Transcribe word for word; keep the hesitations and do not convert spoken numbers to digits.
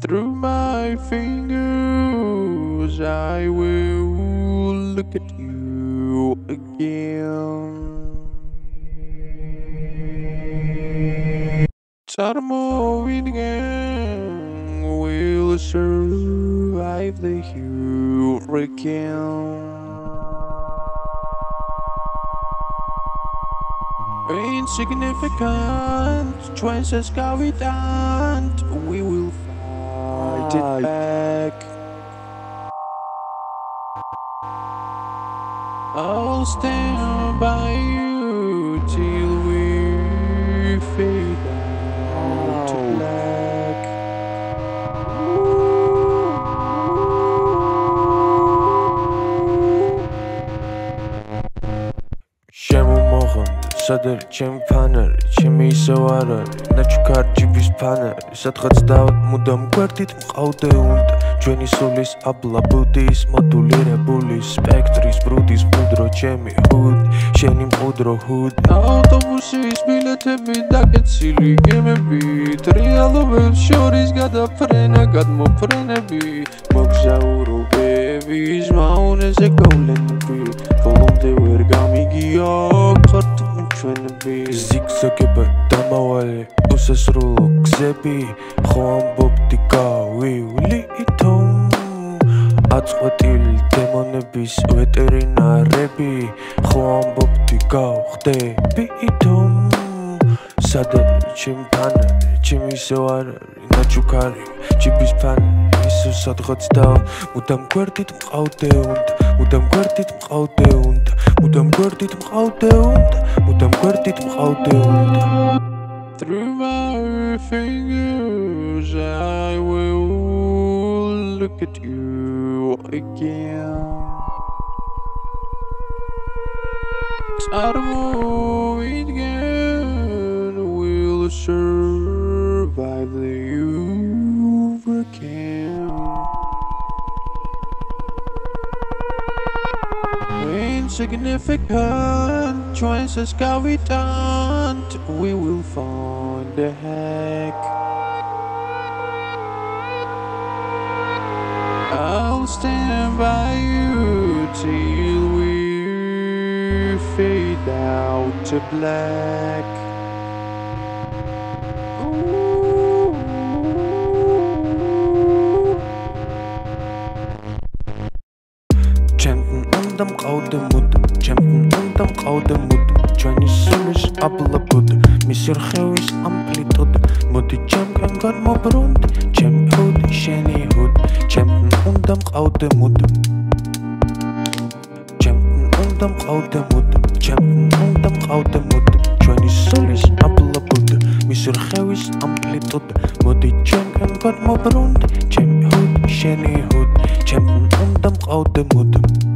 Through my fingers, I will look at you again. Sarmo again will survive the hurricane. Insignificant, choices cavitant, we will fight it back. I'll stand by you till we fade out to black. Sadr, ჩემი ფანარი, ჩემი ისევ არ არის ნაჩუქარ ჯიბის ფანარი სადღაც დავთ მუდამ გვერდით მყავდე უნდა ჩვენი სულის აბლა ბუდის მოდულირებული სპექტრის ბრუდის მყუდრო ჩემი ჰუდი შენი მყუდრო ჰუდი ავტობუსის ბილეთები დაკეცილი გემებით რეალობებს შორის გადაფრენა გადმოფრენები მოგზაურობები ზმაუნეზე გავლენები ბოლომდე ვერ გამიგია ხართ ზიგზაგება დამავალი უსასრულო გზები ხო ამბობდი გავივლი ითომ აწყვეტილი დემონების ვეტერინარები ხო ამბობდი გავხდები ითომ სადარ ჩემი ფანარი ჩემი ისევ არ არის ნაჩუქარი ჯიბის ფანარი ისევ სადღაც დავა მუდამ გვერდით მყავდე უნდა მუდამ გვერდით მყავდე უნდა მუდამ გვერდით მყავდე უნდა მუდამ გვერდით მყავდე უნდა Through my fingers I will look at you again Sarmo again will survive the hurricane Insignificant choices cavitant we will find the heck I'll stand by you till we fade out to black უნდა მყავდე მუდამ ჩემთან უნდა მყავდე მუდამ ჩვენი სულის აბლა ბუდი მისი რხევის ამპლიტუდა მოდი ჩემგან გადმობრუნდი ჩემი ჰუდი შენი ჰუდი ჩემთან უნდა მყავდე მუდამ ჩემთან უნდა მყავდე მუდამ ჩემთან უნდა მყავდე მუდამ ჩვენი სულის აბლა ბუდი მისი რხევის ამპლიტუდა მოდი ჩემგან გადმობრუნდი ჩემი ჰუდი შენი ჰუდი ჩემთან უნდა მყავდე მუდამ